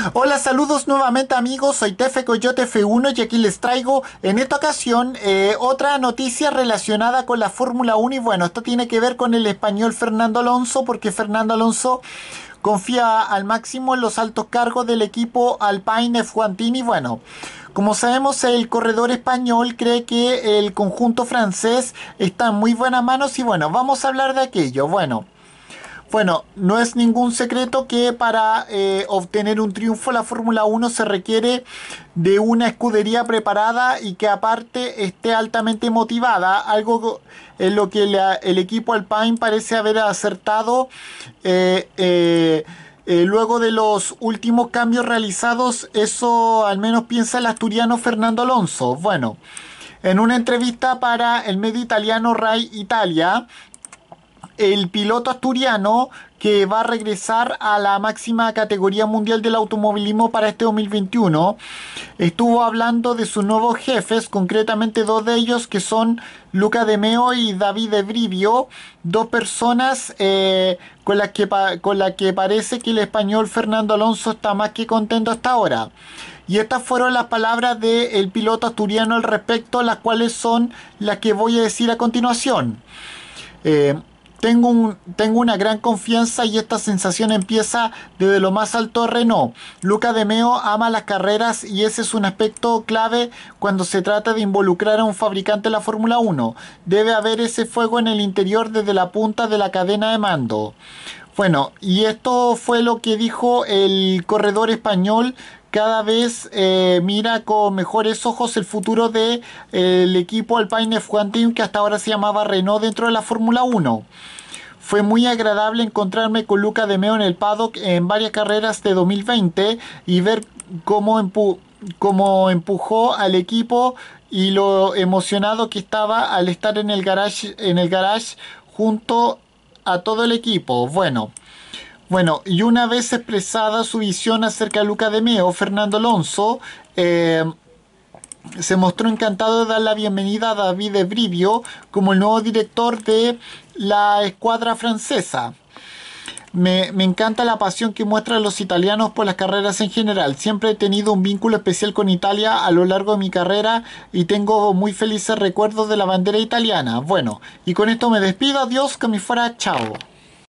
Hola, saludos nuevamente amigos, soy Tefe Coyote F1 y aquí les traigo en esta ocasión otra noticia relacionada con la Fórmula 1 y bueno, esto tiene que ver con el español Fernando Alonso porque Fernando Alonso confía al máximo en los altos cargos del equipo Alpine F1 Team y bueno, como sabemos el corredor español cree que el conjunto francés está en muy buenas manos y bueno, vamos a hablar de aquello. Bueno, no es ningún secreto que para obtener un triunfo en la Fórmula 1 se requiere de una escudería preparada y que aparte esté altamente motivada, algo en lo que el equipo Alpine parece haber acertado luego de los últimos cambios realizados. Eso al menos piensa el asturiano Fernando Alonso. Bueno, en una entrevista para el medio italiano Rai Italia, el piloto asturiano que va a regresar a la máxima categoría mundial del automovilismo para este 2021 estuvo hablando de sus nuevos jefes, concretamente dos de ellos que son Luca De Meo y David De Brivio, dos personas con las que parece que el español Fernando Alonso está más que contento hasta ahora. Y estas fueron las palabras del piloto asturiano al respecto, las cuales son las que voy a decir a continuación. Tengo una gran confianza y esta sensación empieza desde lo más alto de Renault. Luca De Meo ama las carreras y ese es un aspecto clave cuando se trata de involucrar a un fabricante en la Fórmula 1. Debe haber ese fuego en el interior desde la punta de la cadena de mando. Bueno, y esto fue lo que dijo el corredor español. Cada vez mira con mejores ojos el futuro de el equipo Alpine F1 Team, que hasta ahora se llamaba Renault, dentro de la Fórmula 1. Fue muy agradable encontrarme con Luca De Meo en el paddock en varias carreras de 2020 y ver cómo empujó al equipo y lo emocionado que estaba al estar en el garage junto a todo el equipo. Y una vez expresada su visión acerca de Luca De Meo, Fernando Alonso se mostró encantado de dar la bienvenida a David De Brivio como el nuevo director de la escuadra francesa. Me encanta la pasión que muestran los italianos por las carreras en general. Siempre he tenido un vínculo especial con Italia a lo largo de mi carrera y tengo muy felices recuerdos de la bandera italiana. Bueno, y con esto me despido. Adiós, que me fuera. Chao.